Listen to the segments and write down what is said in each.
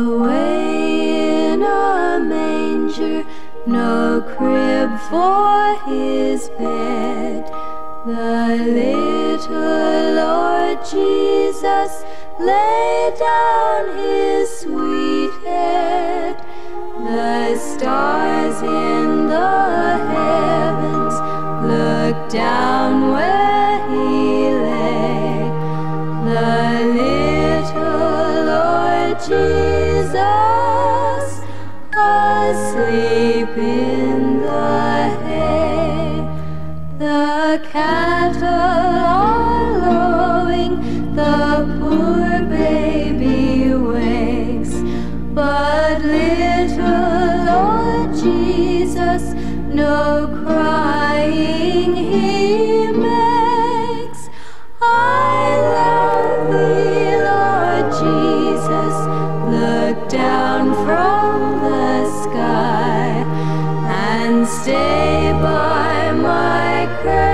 Away in a manger, no crib for his bed, the little Lord Jesus laid down his sweet head. The stars in the heavens looked down where he lay. The little Lord Jesus asleep in the hay. The cattle are lowing, the poor baby wakes, but little Lord Jesus no crying he makes. I love thee, Lord Jesus, look down from the sky and stay by my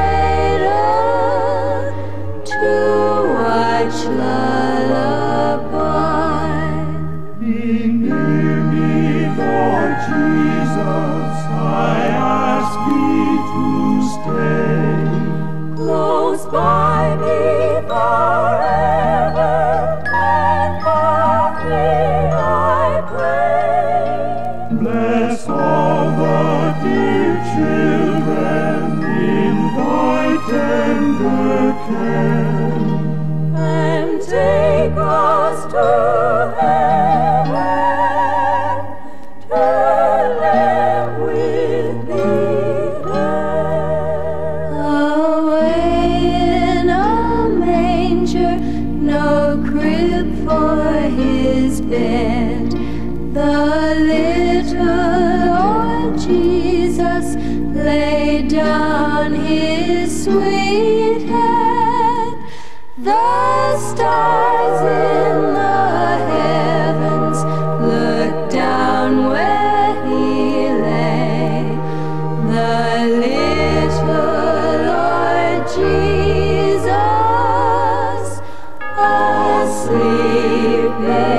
cradle to watch lullaby. Be near me, Lord Jesus, I ask thee to stay. Close by me forever, and love me, I pray. Bless all the dear children in thy tender care, And take us to heaven to live with thee there. Away in a manger, no crib for his bed, the little Lord Jesus laid down his sweet head. The stars in the heavens looked down where he lay. The little Lord Jesus asleep in